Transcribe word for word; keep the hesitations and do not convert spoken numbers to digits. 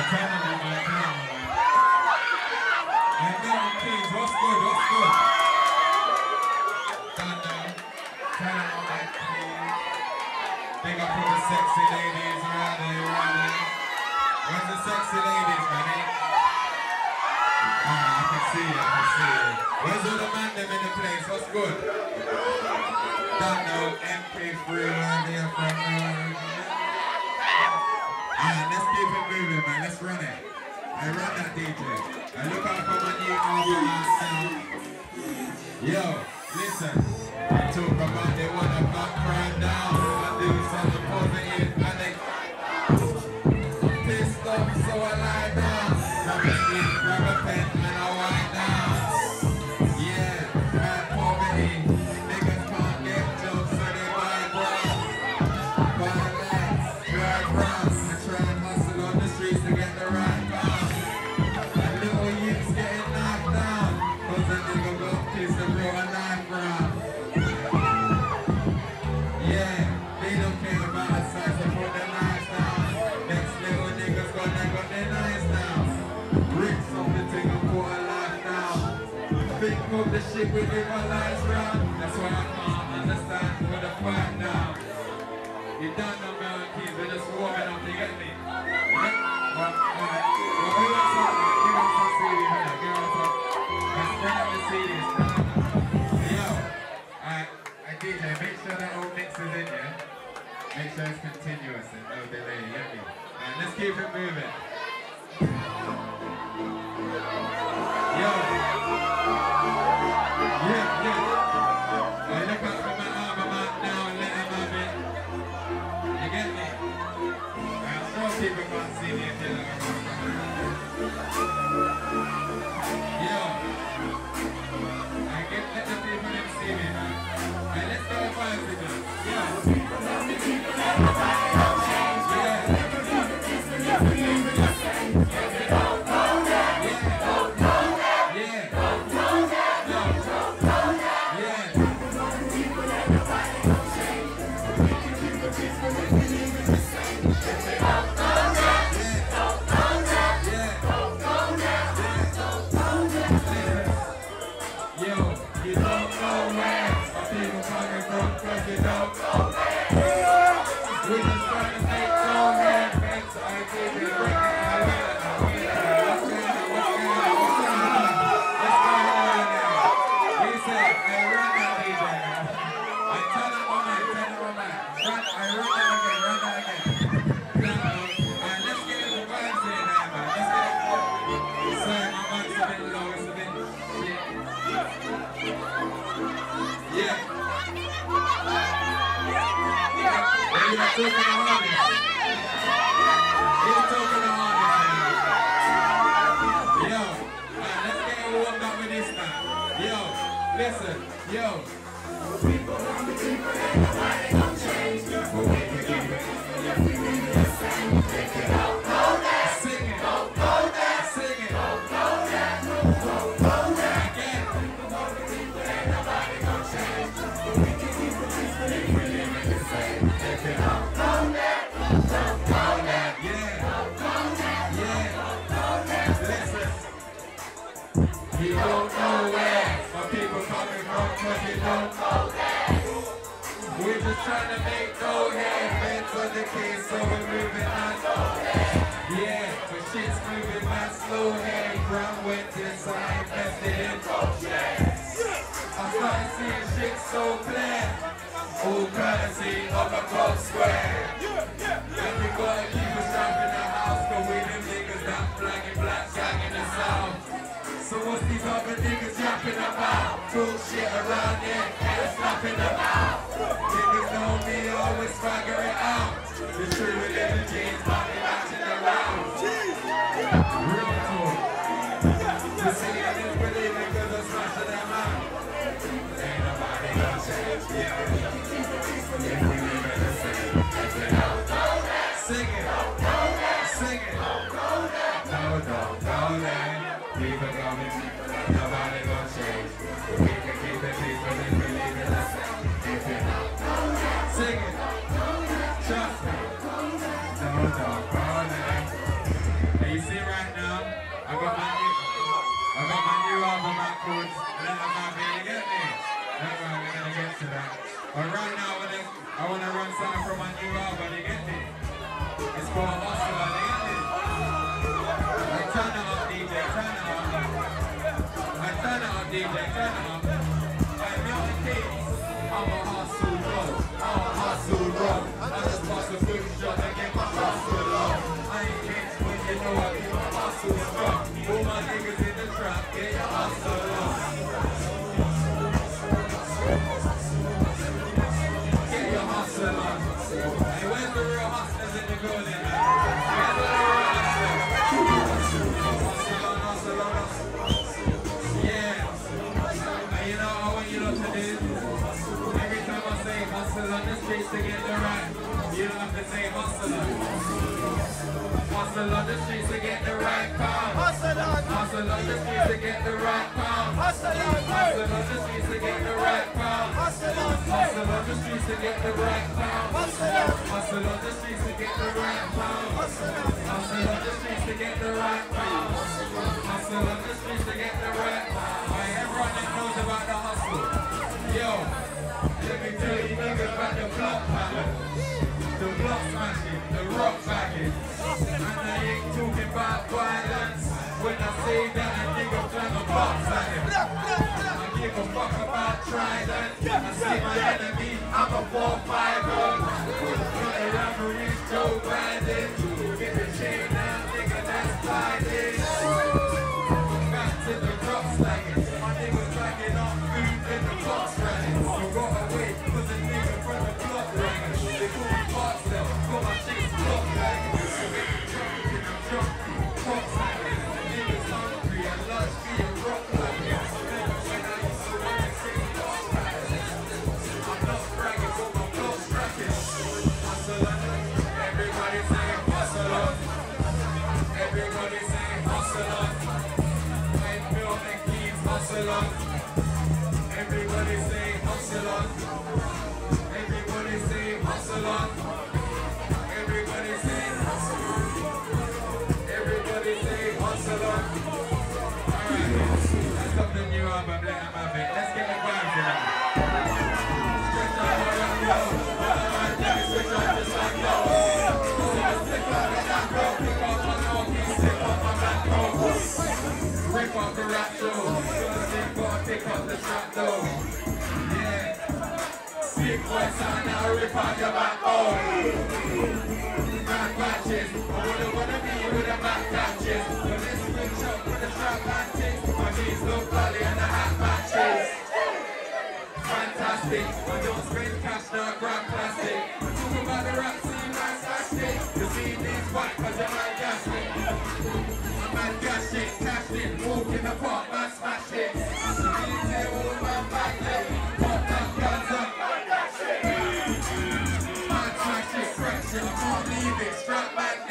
turn on me, man. Turn on me, man. Hey, Milton Keynes, what's good? What's good? Done now. Turn on my please. Big up all the sexy ladies around here, around here. Where's the sexy ladies, man? Eh? Ah, I can see you, I can see you. Where's all the man them in the place? What's good? Don't know, M P three around here from uh, ah, let's keep it moving, man. Let's run it. I run that D J. I look out for my new album sound. Yo, listen. I talk about they wanna cut crime down. I do something positive and they pissed off, so I lie down. Grab a stick, grab a pen, and I wind down. Yeah, bad poverty. Niggas can't get jobs, so they buy ground. Buy land, drive round, and try and hustle on the streets to get the right pound. And little youths getting knocked down, cause a nigga got pissed and brought a knife round. Yeah, they don't care about the size, so put their knives down. Next little niggas got they got their knives down. Bricks off the thing and put a life down. Think of the shit we live our lives round. That's why I can't understand for the fight now. You don't know Milton Keynes, we're just warming up, you get me? Yeah? Well, alright. Well, who wants some, give us some C D, man. Give us some. Let's bring up the C Ds. Yo, alright. D J, make sure that all mix is in, yeah? Make sure it's continuous and no delay, you get me? Alright, let's keep it moving. Yo! Yeah, yeah. I look out for my arm, I'm out now and let him have it. You get me? I'm sure people can't see me if you look at me. Yo! I get, let the people them see me, man. Alright, let's get a vibe with them. Yo! Talking the hardest. He's talking the hardest. Yo, right, let's get it warmed up with this now. Yo, listen, yo. People want the people and nobody gon' change. But we can keep it. Yeah, we need the same. Take it out. Go there. Sing it. Go, go there. Sing it. Go, go there. Go, go, go there. Again. People want the people and nobody gon' change. But we can keep it peaceful if we live in the same. Take it out. You don't know where my people coming from, cause you don't know there. We're just trying to make no hair, fence on the case, so we're moving on. Yeah, but shit's moving my slow hair, ground went this, I invested in bullshit. I started seeing shit so clear, all courtesy of a cold square. And we gotta keep us up in the house, cause we them niggas that flagging black gang in the south. So what's these other niggas yapping about? Bullshit around here, can't stop in the mouth. Niggas know me, always figure it out. The true within the jeans, body matching around. Real talk. You see I didn't believe it cause I'm smashing them out. Ain't nobody gonna change. Yeah, if we live in the same. Sing it. Sing it. No, no, no, no. People coming, nobody gonna change. We can keep it peaceful if we live in the same. If you sing it, trust me. No, no, go there. And you I got my new, I got my new album out called Let 'Em Have It, you get me? That's why we're gonna get to that. But right now, I wanna, I wanna run something from my new album, you get me? It's called Hustler, you get me? Like, turn it up, D J, turn it up. Like, turn it up, D J, turn it up. Like, Milton Keynes, I'm a hustle dog, I'm a hustle dog. I just bust a good shot and get my hustle on. I ain't kids, but you know I keep my hustle strong. All my niggas in the trap, get your hustle on. Get your hustle on. Hey, where's the real hustlers in the building, man? Where's the real hustlers? Hustle on, hustle on, hustle. Yeah. And you know what I want you lot to do? Every time I say hustle on the streets to get the right, you don't have to say hustle on. Hustle on the streets to get the right pound. Hustle on. Hustle on the streets to get the right pound. Hustle on. Hustle on the streets to get the right pound. Hustle on. Hustle on the streets to get the right pound. Hustle on. Hustle on the streets to get the right pound. Hustle on. Hustle on the streets to get the right pound. Hustle on the streets to get the right pound. Right, everyone that knows about the hustle. Yo, let me tell you niggas about the block pattern. The block smashing, the rock bagging. And I ain't talking about violence. When I say that, a nigga fling a box at him. I give a fuck about trident. I see my enemy, I'm a four five oh. Not a referee, Joe Biden. Get the chain out, nigga, that's sliding. Back to the rock slanging. My niggas slanging on food in the box running. You got away, cause a nigga from the block ringing. They call me box them, got my shit block banging. Hustle on. Everybody say hustle on. Everybody say hustle on. Everybody say hustle on. Everybody say hustle on. Alright, let's up the new album, Let 'Em Have It. Let's get the vibe for that. Stretch out all that flow. Alright, let me switch on just like that. Pick up the back row, pick up my talkie, stick up my back row. Rip off the rap show. Pick up the trap though, yeah. Big boy sound now, rip out your back, oh. Back patches, I wouldn't wanna be with the back patches. But let's switch up with the trap patches. My knees look gully and the hat patches. Fantastic, I don't spend cash, not grab plastic. Talk about the rap scene, man, plastic. You see these white, cause you're man gassing. I'm man gassing, cashed in, walk in the park, man smash it. I can't leave it, strap back.